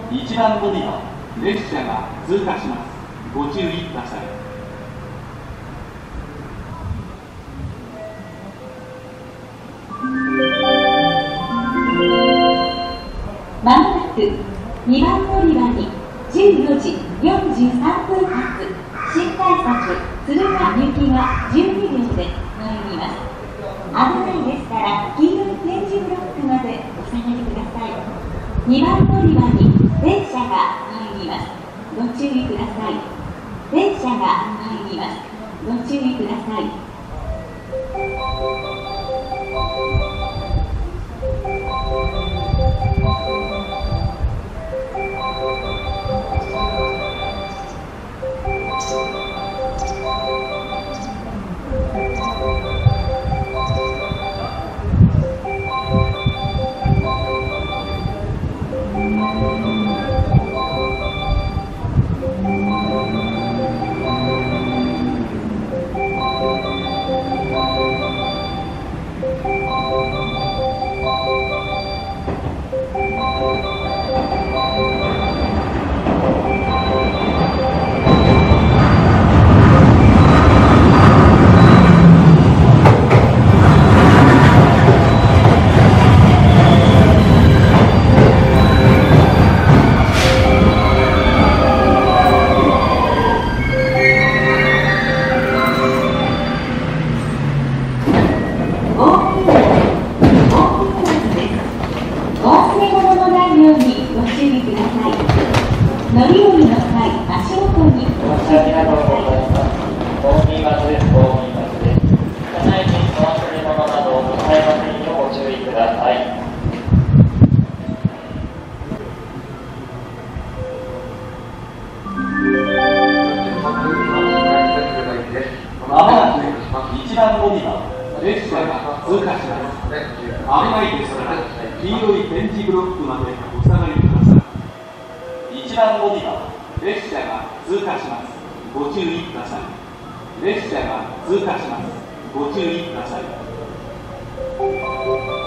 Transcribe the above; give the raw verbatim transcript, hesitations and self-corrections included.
いちばん乗り場、列車が通過します。ご注意ください。 まもなくにばん乗り場にじゅうよじよんじゅうさんぷん発新快速敦賀行きがじゅうにびょうで乗ります。危ないですから黄色い点字ブロックまでお下がりください。にばん乗り場に電車が入ります。ご注意ください。電車が入ります。ご注意ください。乗り降りの際、足元にご注意ください。 ありがとうございます。大見バスです。大見バスです。車内にお忘れ物などございませんようご注意ください。 まもなくいちばん乗り場、列車が通過します。危ないですから黄色い点字ブロックまでお下がりください。いちばん乗り場、列車が通過します。ご注意ください。列車が通過します。ご注意ください。